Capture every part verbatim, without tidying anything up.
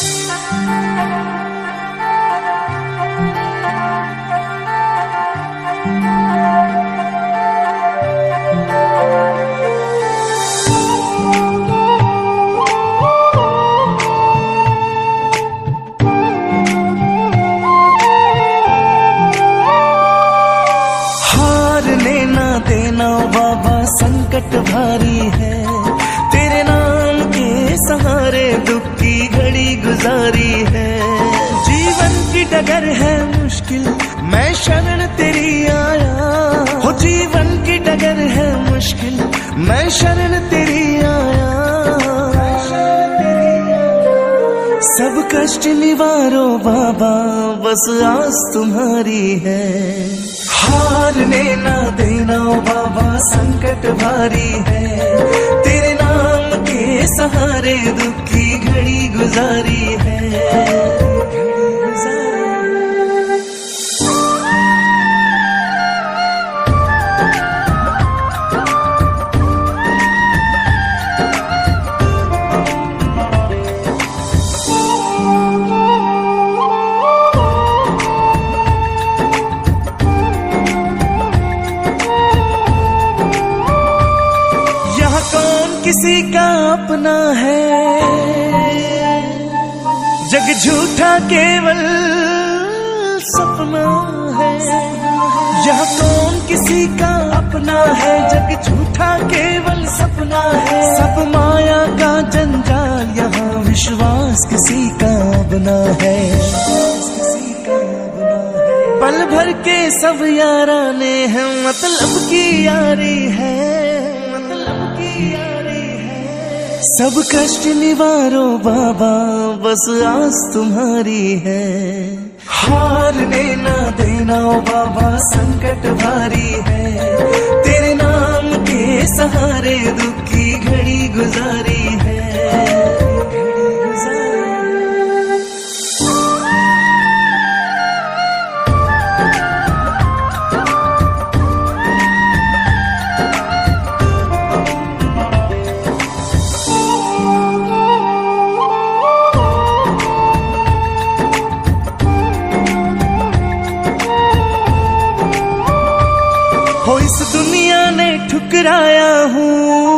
देना बाबा संकट भारी है, तेरे नाम के सहारे दुख की घड़ी गुजारी है। जीवन की डगर है मुश्किल, मैं शरण तेरी आया। हो जीवन की डगर है मुश्किल, मैं शरण तेरी आया। सब कष्ट निवारो बाबा, बस आस तुम्हारी है। हारने ना देना बाबा संकट भारी है, तेरे नाम के सहारे दुख की घड़ी गुजारी है। किसी का अपना है, जग झूठा केवल सपना है। यह कौन किसी का अपना है, जग झूठा केवल सपना है। सब माया का जंजाल, यहाँ विश्वास किसी का बना है। पल भर के सब याराने हैं, मतलब की यारी है, मतलब की यारी। सब कष्ट निवारो बाबा, बस आस तुम्हारी है। हारने ना देना बाबा संकट भारी है, तेरे नाम के सहारे दुख की घड़ी गुजारी है। हो इस दुनिया ने ठुकराया हूँ,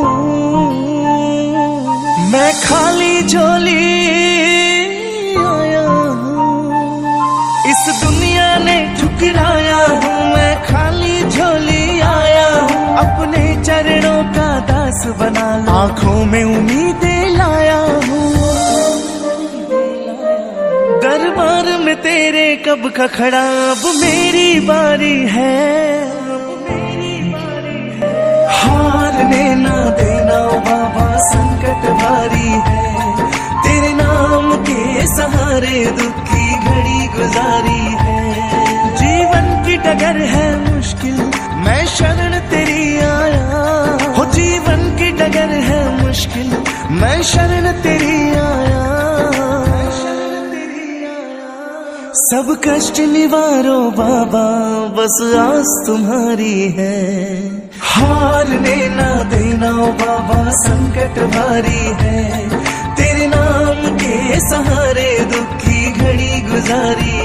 मैं खाली झोली आया हूँ। इस दुनिया ने ठुकराया हूँ, मैं खाली झोली आया हूँ। अपने चरणों का दास बना लो, आँखों में उम्मीदें लाया हूँ। दरबार में तेरे कब का खड़ा, अब मेरी बारी है। हारने ना देना बाबा संकट भारी है, तेरे नाम के सहारे दुख की घड़ी गुजारी है। जीवन की डगर है मुश्किल, मैं शरण तेरी आया। हो जीवन की डगर है मुश्किल, मैं शरण तेरी आया। सब कष्ट निवारो बाबा, बस आस तुम्हारी है। हारने ना देना बाबा संकट भारी है, तेरे नाम के सहारे दुख की घड़ी गुजारी